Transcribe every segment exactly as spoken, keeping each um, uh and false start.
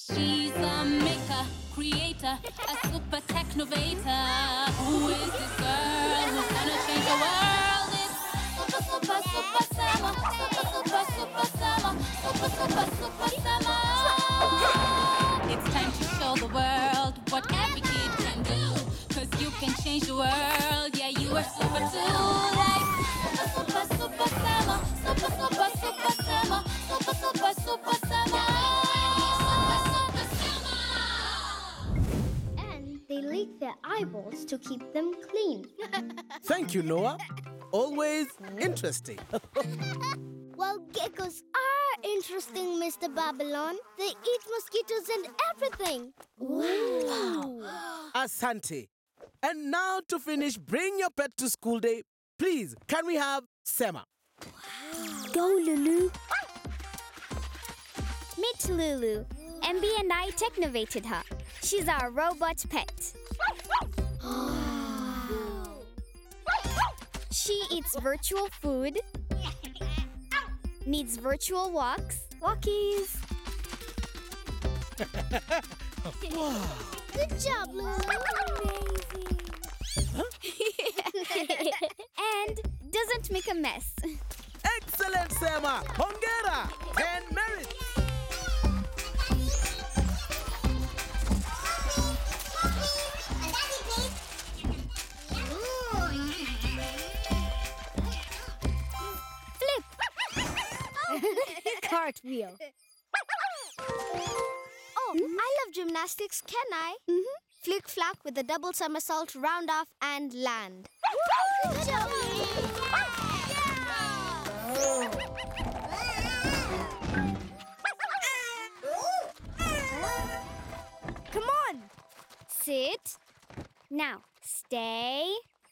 She's a maker, creator, a super technovator. Who is this girl who's gonna change the world? It's super, super, super Sema. Super, super, super Sema. Super, super, super Sema. It's time to show the world what every kid can do. Cause you can change the world. Yeah, you are super too. Like super, super, super Sema. Super, super, super Sema. Super, super, super Sema. They lick their eyeballs to keep them clean. Thank you, Noah. Always interesting. Well, geckos are interesting, Mister Babylon. They eat mosquitoes and everything. Wow. Asante. And now to finish, bring your pet to school day. Please, can we have Sema? Wow. Go, Lulu. Meet Lulu. M B and I technovated her. She's our robot pet. She eats virtual food, needs virtual walks, walkies. Good job, Lulu. Amazing. Huh? And doesn't make a mess. Excellent, Sema. Hongera and merit. Cartwheel. Oh, mm-hmm. I love gymnastics, can I? Mm-hmm. Flick flack with a double somersault, round off and land. Good job! Come on! Sit. Now, stay.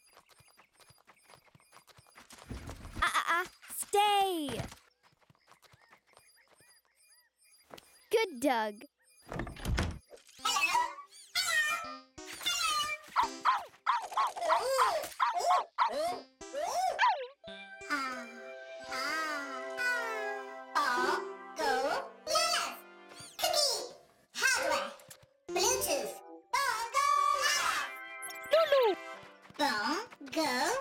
Ah, ah, ah. Stay. Good, Doug. Bongolalas. Cookie. Hardware. Bluetooth. Bongolalas. Lulu. Bongolulu.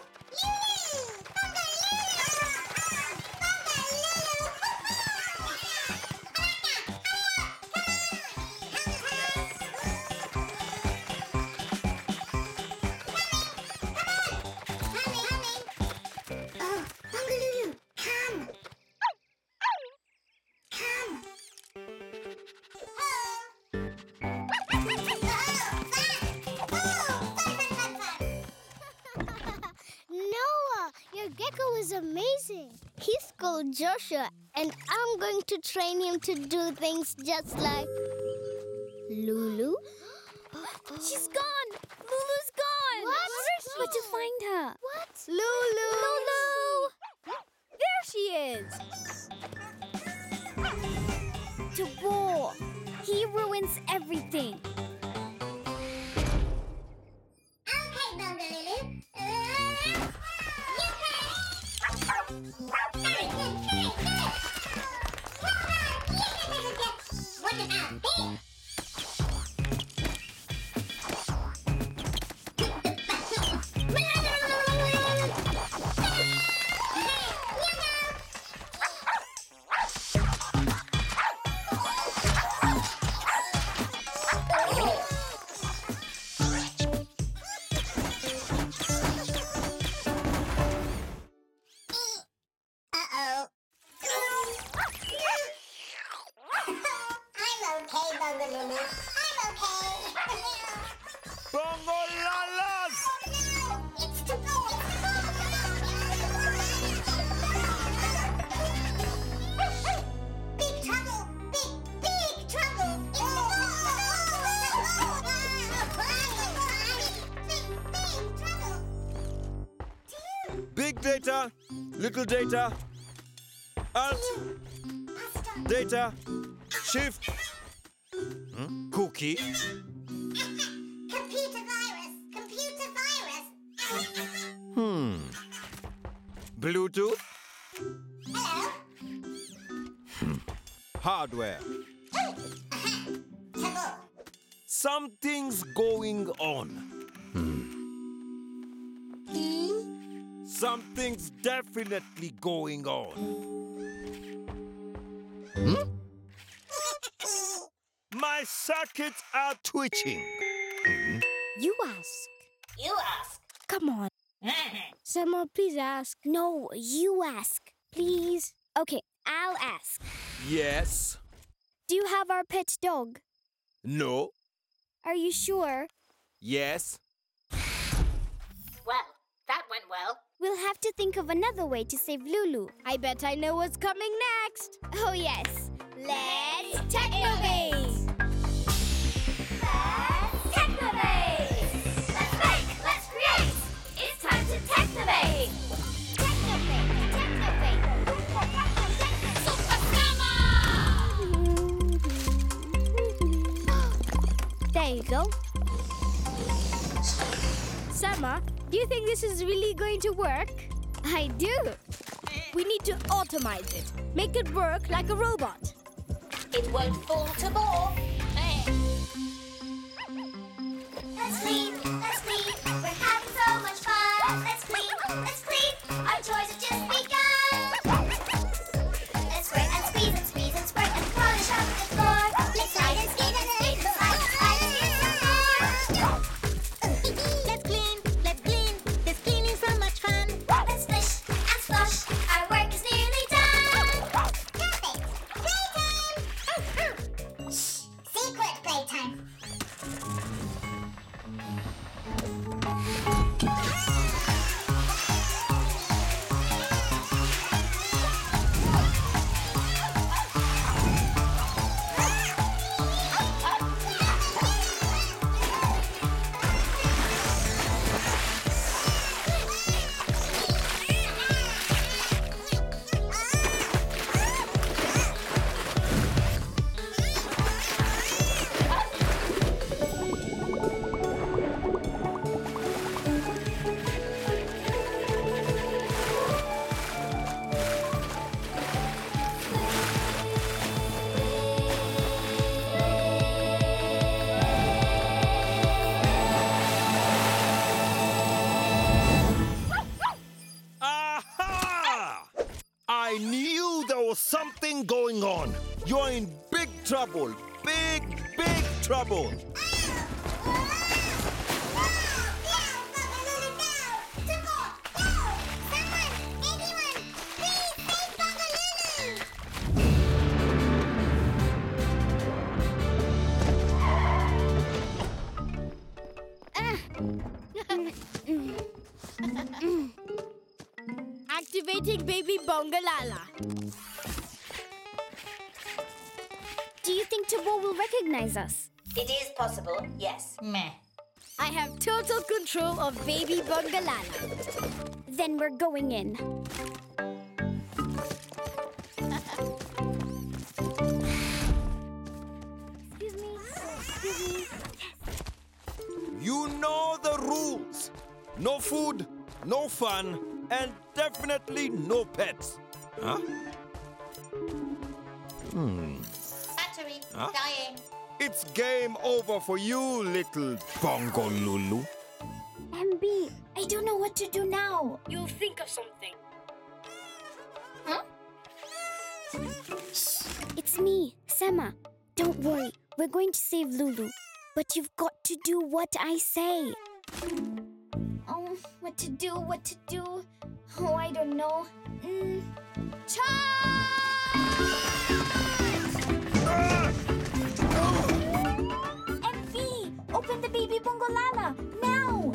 Amazing. He's called Joshua, and I'm going to train him to do things just like Lulu. She's gone. Lulu's gone. What? Where is she? Got to find her. What? Lulu. Lulu. There she is. Tobor. He ruins everything. Okay, Bongolulu. Uh, What about this? Uh-oh. I'm okay, Bongolulu. I'm okay. Bongolalas! Oh, no! It's Tobor! Big trouble! Big, big trouble! Big, big trouble! Big data, little data, alt, data, shift, hmm? Cookie, Computer virus! Computer virus! hmm, Bluetooth, Hello? hardware, Something's going on. Hmm. Something's definitely going on. Hmm? My circuits are twitching. You ask. You ask. Come on. Sema, please ask. No, you ask, please. Okay, I'll ask. Yes. Do you have our pet dog? No. Are you sure? Yes. Well, that went well. We'll have to think of another way to save Lulu. I bet I know what's coming next. Oh, yes. Let's technovate! Let's technovate! Let's make, let's create! It's time to technovate! Technovate! Technovate! Super Sema! There you go. Sema, do you think this is really going to work? I do. We need to automate it. Make it work like a robot. It won't fall to more. Let's clean, let's clean. We're having so much fun. Let's clean, let's clean. Our toys have just begun. Let's squirt and squeeze and squeeze and squirt and polish up the floor. Let's slide and skate and skate and slide and slide and skate some more. Let's clean, let's clean. This cleaning's so much fun. Let's splish and splosh. Our work is nearly done. Perfect. Playtime. Shh. Secret playtime. Aha! I knew there was something going on. You're in big trouble. Big, big trouble. Activating baby Bongolala. Do you think Tobor will recognize us? It is possible, yes. Meh. I have total control of baby Bongolala. Then we're going in. Excuse me. Excuse me. You know the rules. No food, no fun, and definitely no pets. Huh? Hmm. Battery Huh? dying. It's game over for you, little Bongolulu. M B, I don't know what to do now. You'll think of something. Shh, it's me, Sema. Don't worry, we're going to save Lulu. But you've got to do what I say. Oh, what to do, what to do? Oh, I don't know. Mm. M V, open the baby Bongolala, now!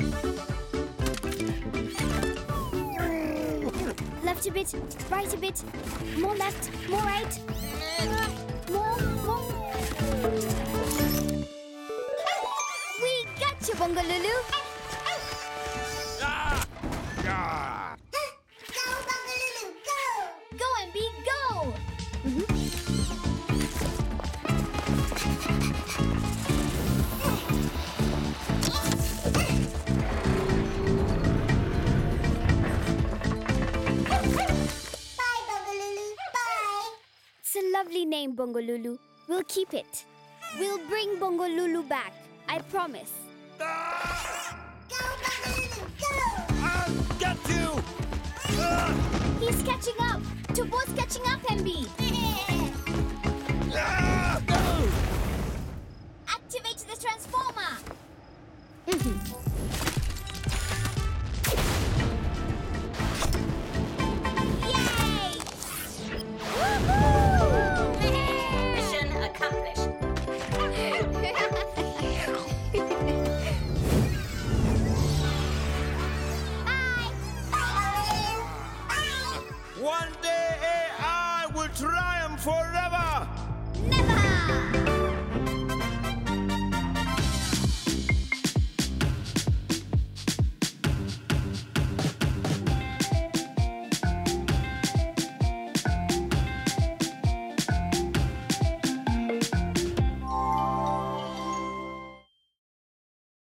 Left a bit, right a bit, more left, more right. More, more. We got you, Bongolulu. Ah! Ah! Go, Bongolulu, go! Go, M B, go! Bye, Bongolulu, bye! It's a lovely name, Bongolulu. We'll keep it. We'll bring Bongolulu back. I promise. Ah! Go, Bongolulu, go! I'll get you! Ah! He's catching up. Tobor's catching up, M B. Ah!